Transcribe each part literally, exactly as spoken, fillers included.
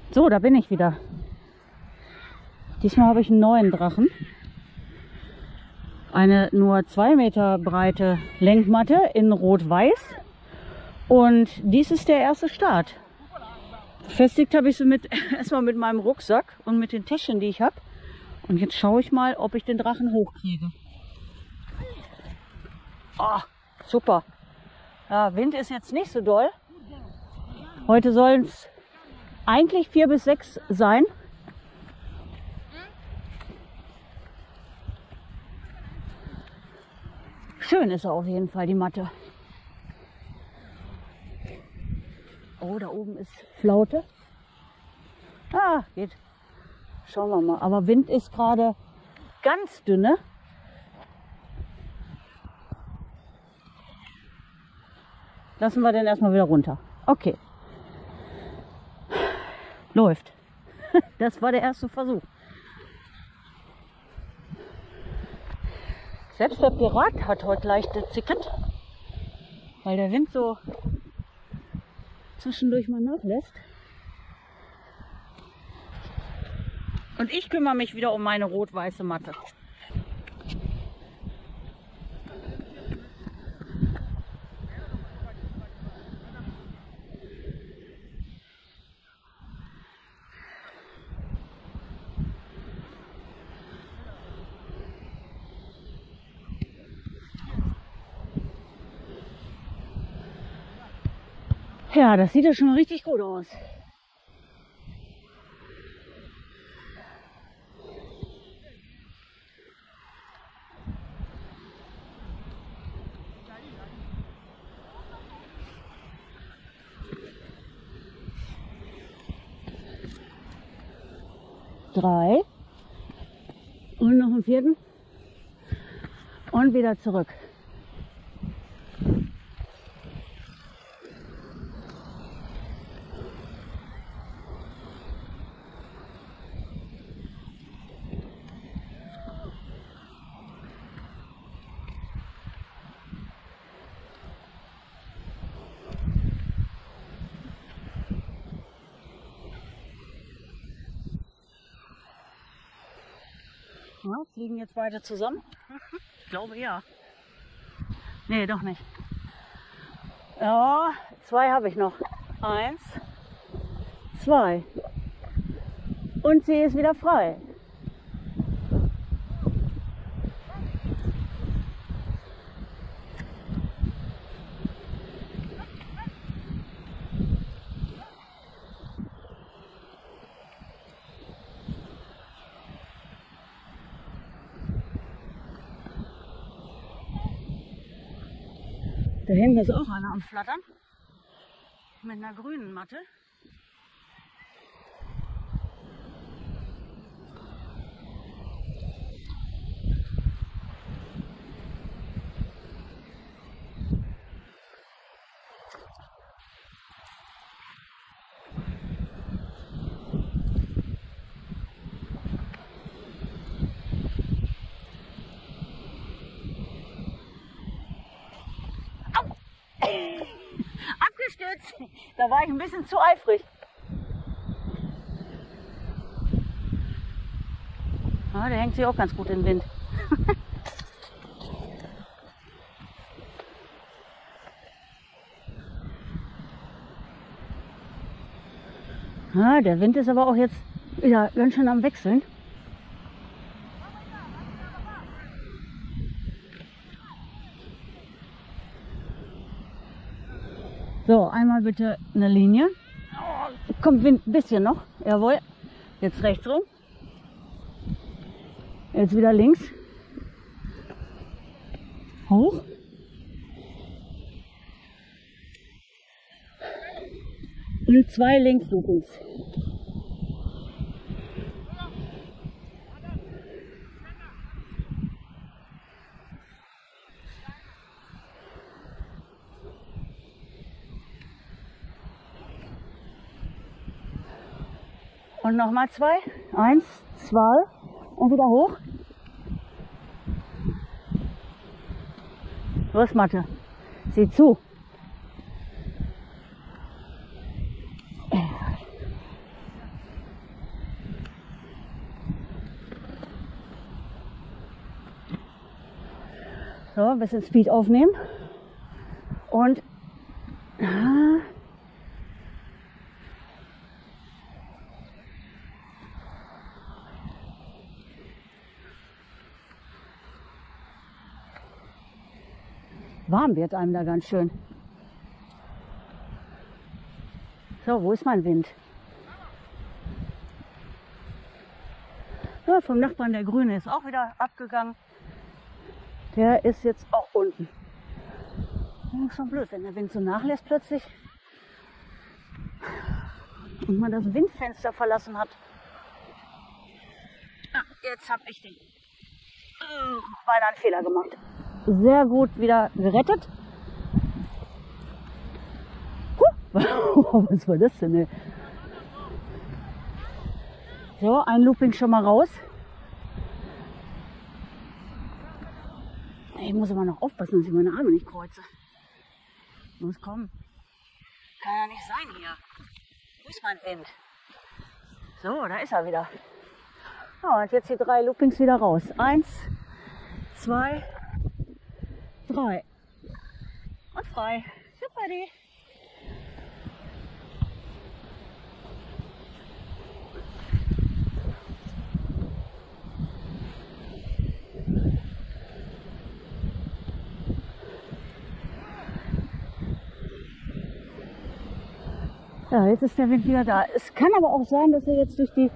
So, da bin ich wieder. Diesmal habe ich einen neuen Drachen. Eine nur zwei Meter breite Lenkmatte in Rot-Weiß. Und dies ist der erste Start. Befestigt habe ich sie mit, erstmal mit meinem Rucksack und mit den Täschchen, die ich habe. Und jetzt schaue ich mal, ob ich den Drachen hochkriege. Oh, super. Ja, Wind ist jetzt nicht so doll. Heute sollen es eigentlich vier bis sechs sein. Schön ist er auf jeden Fall, die Matte. Oh, da oben ist Flaute. Ah, geht. Schauen wir mal. Aber Wind ist gerade ganz dünne. Lassen wir den erstmal wieder runter. Okay. Läuft. Das war der erste Versuch. Selbst der Pirat hat heute leicht gezickert, weil der Wind so zwischendurch mal nachlässt. Und ich kümmere mich wieder um meine rot-weiße Matte. Ja, das sieht ja schon mal richtig gut aus. Drei. Und noch einen vierten. Und wieder zurück. Ja, fliegen jetzt beide zusammen? Ich glaube ja. Nee, doch nicht. Ja, zwei habe ich noch. Eins, zwei. Und sie ist wieder frei. Da hinten ist auch einer am Flattern. Mit einer grünen Matte. Abgestürzt. Da war ich ein bisschen zu eifrig. Ja, der hängt sich auch ganz gut in den Wind. Ja, der Wind ist aber auch jetzt wieder ganz schön am Wechseln. So, einmal bitte eine Linie. Oh, kommt Wind ein bisschen noch. Jawohl. Jetzt rechts rum. Jetzt wieder links. Hoch. Und zwei Linksloopings. Und nochmal zwei. Eins, zwei und wieder hoch. Los, Matte. Sieh zu. So, ein bisschen Speed aufnehmen. Und ah, warm wird einem da ganz schön. So, wo ist mein Wind? Ja, vom Nachbarn, der Grüne, ist auch wieder abgegangen. Der ist jetzt auch unten. Das ist schon blöd, wenn der Wind so nachlässt plötzlich und man das Windfenster verlassen hat. Ah, jetzt habe ich den uh, beinahe einen Fehler gemacht. Sehr gut wieder gerettet. Huh. Was war das denn? Ey? So, ein Looping schon mal raus. Ich muss aber noch aufpassen, dass ich meine Arme nicht kreuze. Muss kommen. Kann ja nicht sein hier. Wo ist mein Wind? So, da ist er wieder. Ja, und jetzt die drei Loopings wieder raus. Eins, zwei, drei. Und frei. Super, die. Ja, jetzt ist der Wind wieder da. Es kann aber auch sein, dass er jetzt durch die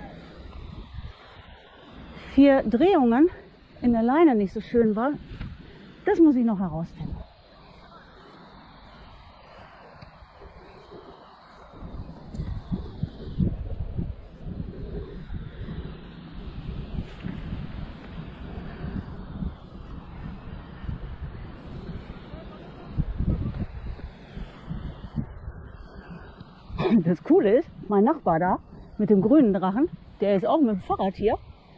vier Drehungen in der Leine nicht so schön war. Das muss ich noch herausfinden. Das Coole ist, mein Nachbar da mit dem grünen Drachen, der ist auch mit dem Fahrrad hier.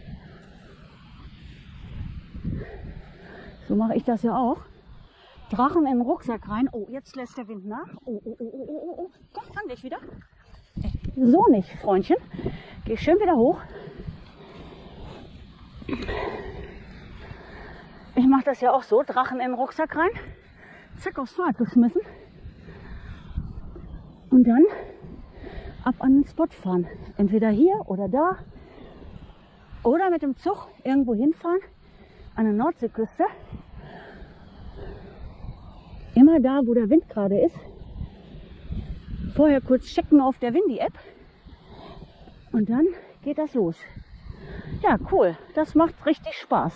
So mache ich das ja auch. Drachen in den Rucksack rein. Oh, jetzt lässt der Wind nach. Oh, oh, oh, oh, oh, oh. Komm, fang dich wieder. So nicht, Freundchen. Geh schön wieder hoch. Ich mache das ja auch so. Drachen in den Rucksack rein. Zack, aufs Fahrrad geschmissen. Und dann ab an den Spot fahren. Entweder hier oder da. Oder mit dem Zug irgendwo hinfahren. An der Nordseeküste. Immer da, wo der Wind gerade ist. Vorher kurz checken auf der Windy-App. Und dann geht das los. Ja, cool. Das macht richtig Spaß.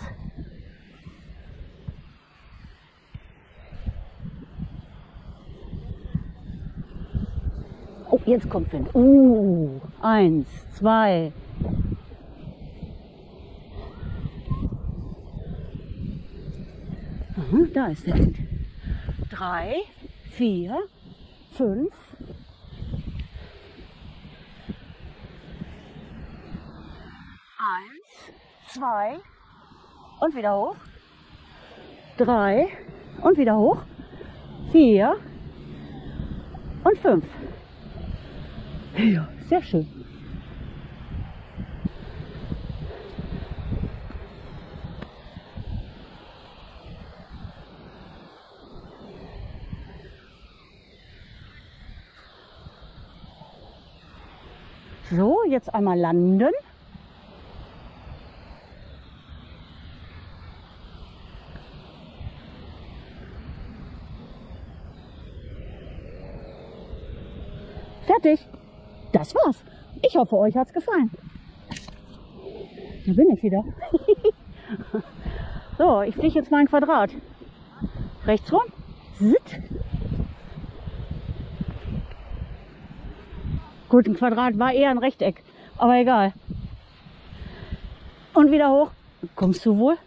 Oh, jetzt kommt Wind. Uh, eins, zwei. Aha, da ist der Wind. Drei, vier, fünf. Eins, zwei und wieder hoch. Drei und wieder hoch. Vier und fünf. Ja, sehr schön. So, jetzt einmal landen. Fertig. Das war's. Ich hoffe, euch hat's gefallen. Da bin ich wieder. So, ich fliege jetzt mal ein Quadrat. Rechts rum. Sitt. Gut, ein Quadrat war eher ein Rechteck, aber egal. Und wieder hoch. Kommst du wohl?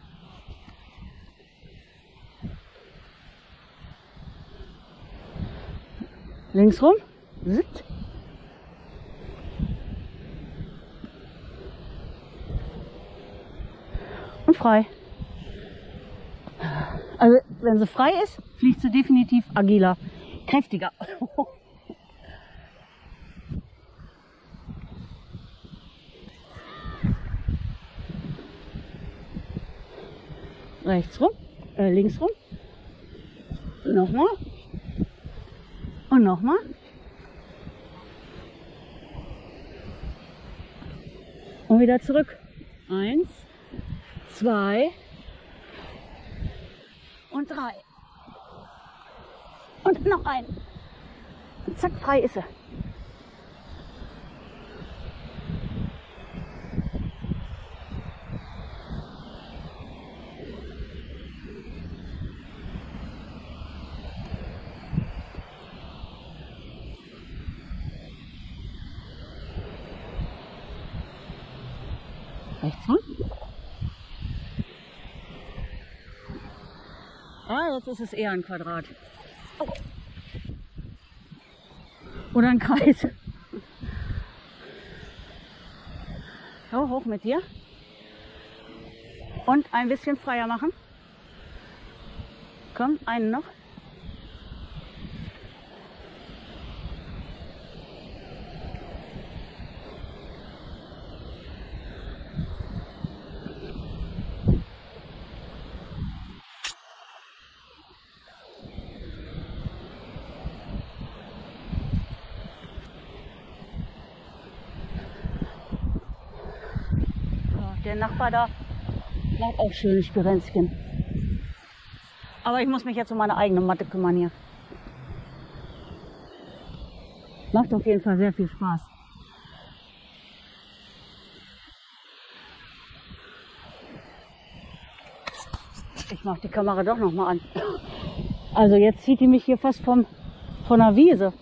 Links rum. Sitt. Und frei. Also, wenn sie frei ist, fliegt sie definitiv agiler, kräftiger. Rechts rum. äh, links rum. Nochmal. Und nochmal. Und wieder zurück. Eins, zwei und drei. Und noch ein. Und zack, frei ist er. Rechts rum. Ah, jetzt ist es eher ein Quadrat. Oh. Oder ein Kreis. So, hoch mit dir. Und ein bisschen freier machen. Komm, einen noch. Der Nachbar da macht auch schöne Spirenzchen. Aber ich muss mich jetzt um meine eigene Matte kümmern hier. Macht auf jeden Fall sehr viel Spaß. Ich mache die Kamera doch noch mal an. Also jetzt zieht die mich hier fast vom, von der Wiese.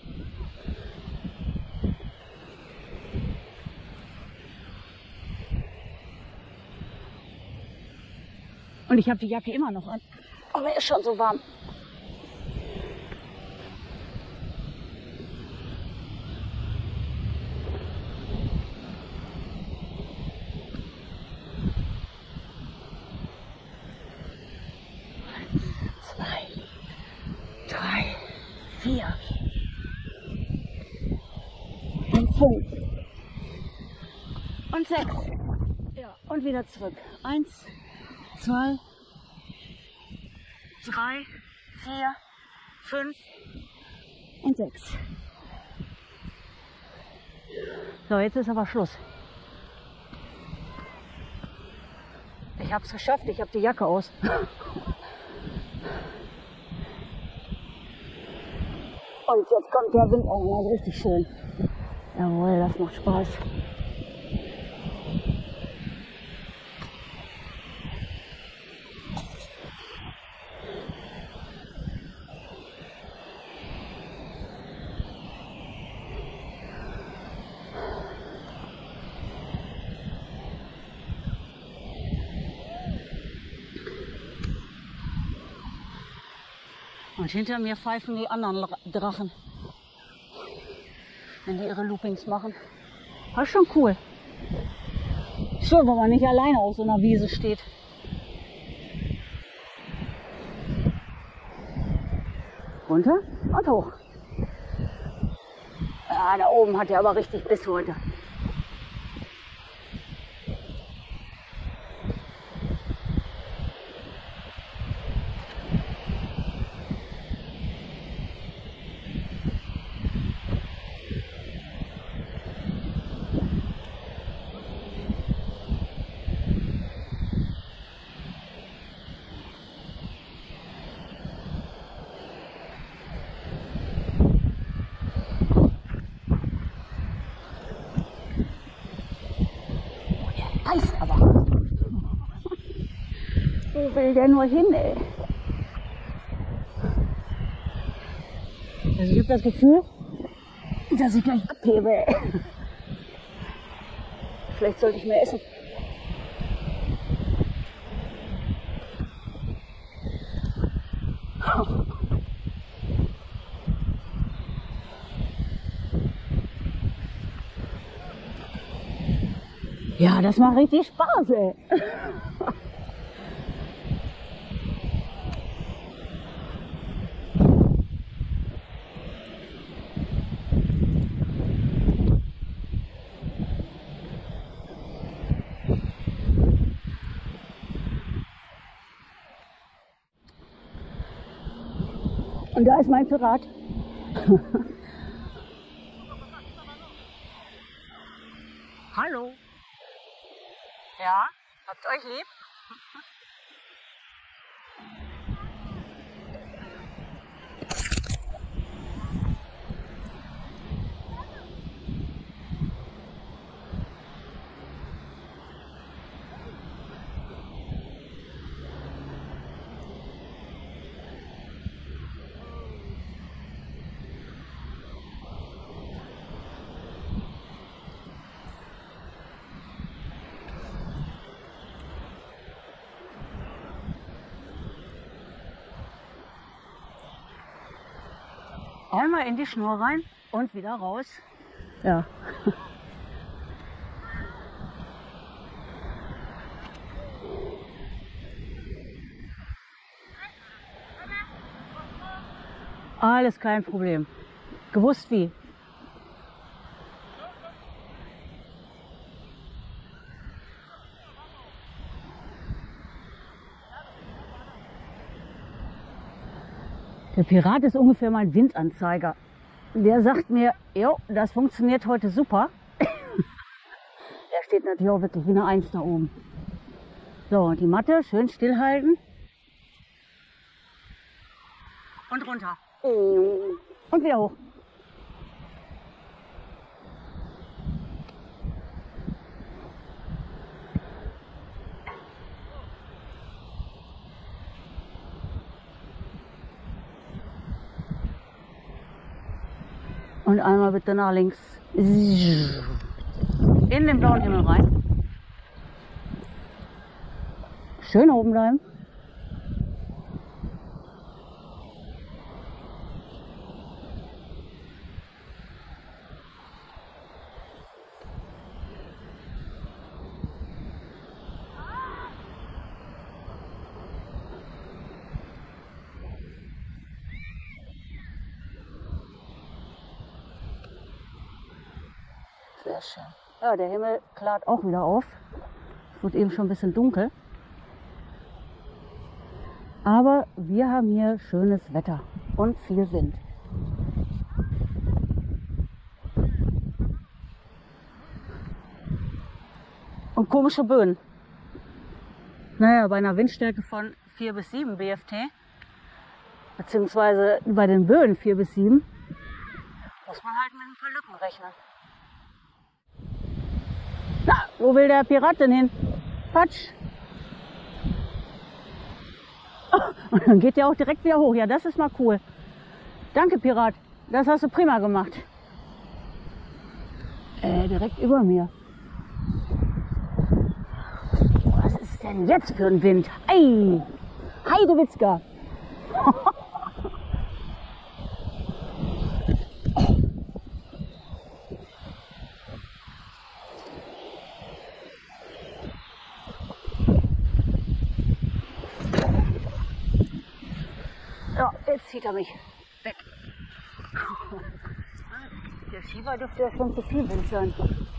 Und ich habe die Jacke immer noch an. Aber mir ist schon so warm. Eins, zwei, drei, vier und fünf und sechs. Ja, und wieder zurück. Eins, zwei, drei, vier, fünf und sechs. So, jetzt ist aber Schluss. Ich habe es geschafft, ich habe die Jacke aus. Und jetzt kommt der Wind auch mal richtig schön. Jawohl, das macht Spaß. Und hinter mir pfeifen die anderen Drachen, wenn die ihre Loopings machen. Das ist schon cool. Schön, wenn man nicht alleine auf so einer Wiese steht. Runter und hoch. Ja, da oben hat er aber richtig Biss heute. Heiß aber. Wo will der nur hin, ey? Also ich habe das Gefühl, dass ich gleich abhebe, ey. Vielleicht sollte ich mehr essen. Ja, das macht richtig Spaß, ey. Und da ist mein Pirat. Hallo. Ja, habt euch lieb? Einmal in die Schnur rein und wieder raus. Ja. Alles kein Problem. Gewusst wie. Der Pirat ist ungefähr mein Windanzeiger. Der sagt mir, jo, das funktioniert heute super. Der steht natürlich auch wirklich wie eine Eins da oben. So, und die Matte schön stillhalten. Und runter. Und wieder hoch. Und einmal bitte nach links. In den blauen Himmel rein. Schön oben bleiben. Sehr schön. Ja, der Himmel klart auch wieder auf. Es wird eben schon ein bisschen dunkel. Aber wir haben hier schönes Wetter und viel Wind. Und komische Böen. Naja, bei einer Windstärke von vier bis sieben B F T, beziehungsweise bei den Böen vier bis sieben, muss man halt mit ein paar Lücken rechnen. Na, wo will der Pirat denn hin? Patsch! Oh, und dann geht der auch direkt wieder hoch. Ja, das ist mal cool. Danke, Pirat. Das hast du prima gemacht. Äh, direkt über mir. Was ist denn jetzt für ein Wind? Ei! Heidewitzka! Ja, jetzt zieht er mich weg. Der Schieber dürfte ja schon zu viel Wind sein.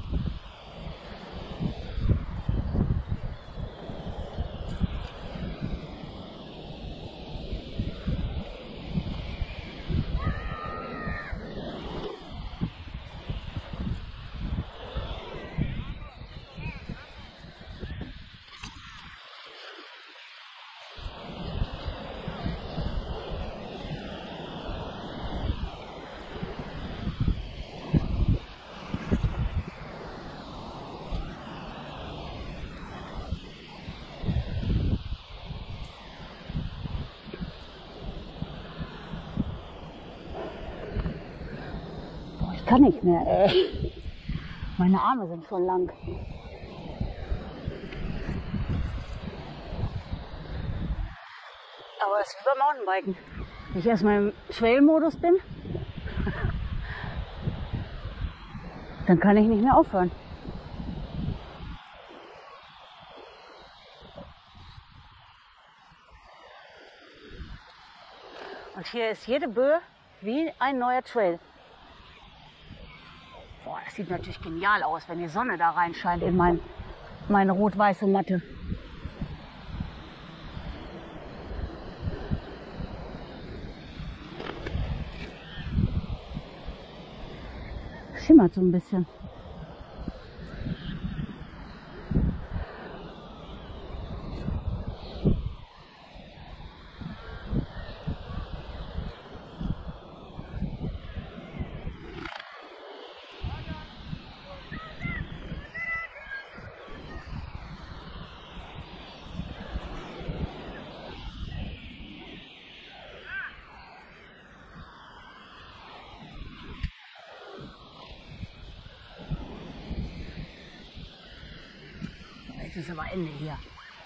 Ich kann nicht mehr, ey. Meine Arme sind schon lang. Aber es ist wie beim Mountainbiken. Wenn ich erstmal im Trail-Modus bin, dann kann ich nicht mehr aufhören. Und hier ist jede Böe wie ein neuer Trail. Boah, das sieht natürlich genial aus, wenn die Sonne da reinscheint in mein, meine rot-weiße Matte. schimmert so ein bisschen. Jetzt ist aber Ende hier.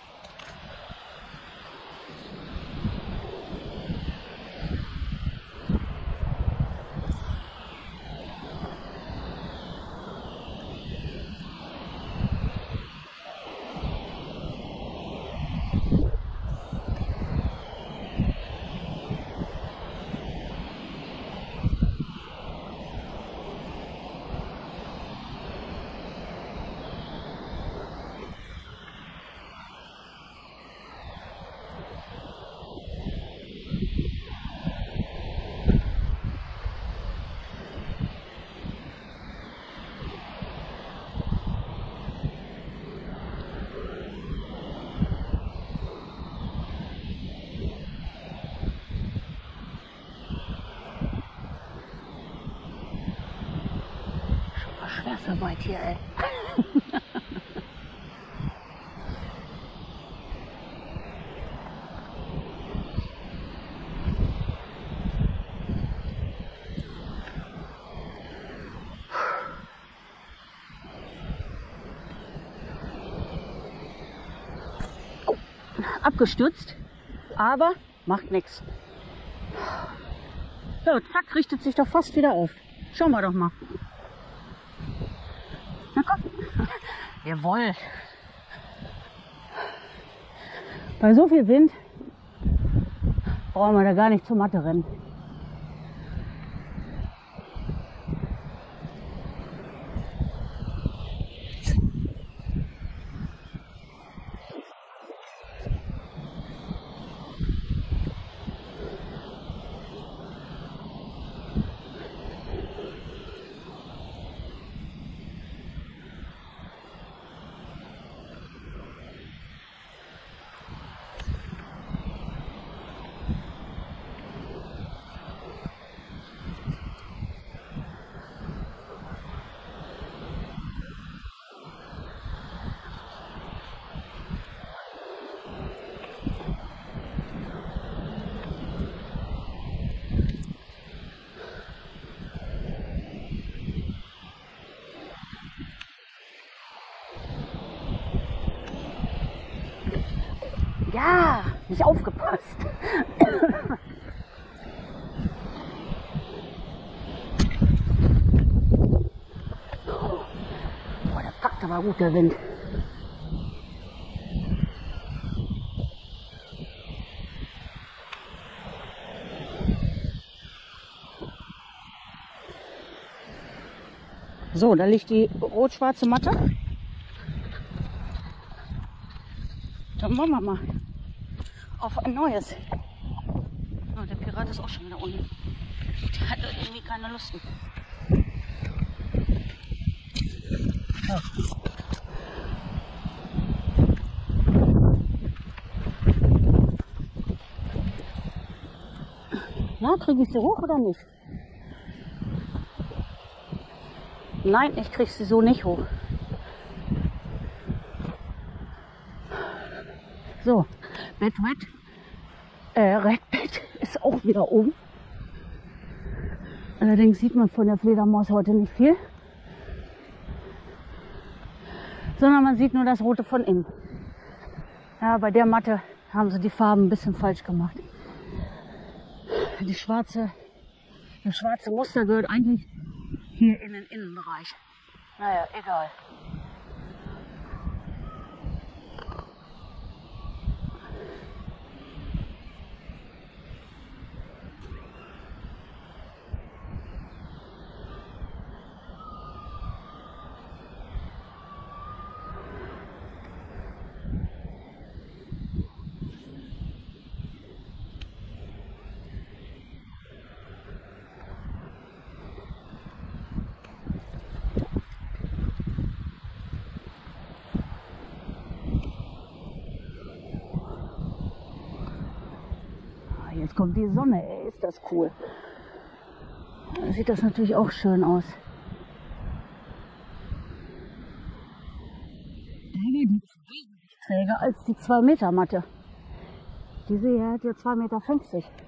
Schwerstarbeit hier, ey. Oh, abgestürzt, aber macht nichts. So, zack, richtet sich doch fast wieder auf. Schauen wir doch mal. Na komm. Jawohl. Bei so viel Wind brauchen wir da gar nicht zur Matte rennen. Ja, nicht aufgepasst. Boah, der packt aber gut, der Wind. So, da liegt die rot-schwarze Matte. Dann wollen wir mal auf ein neues. Oh, der Pirat ist auch schon wieder unten. Der hat irgendwie keine Lust mehr. Oh. Na, kriege ich sie hoch oder nicht? Nein, ich kriege sie so nicht hoch. So, Bett Red, äh, Red Bett ist auch wieder oben. Allerdings sieht man von der Fledermaus heute nicht viel, sondern man sieht nur das Rote von innen. Ja, bei der Matte haben sie die Farben ein bisschen falsch gemacht. Die schwarze, das schwarze Muster gehört eigentlich hier in den Innenbereich. Naja, egal. kommt die Sonne, ey, ist das cool. Dann sieht das natürlich auch schön aus. Träger als die zwei Meter Matte. Diese hier hat ja zwei Meter fünfzig.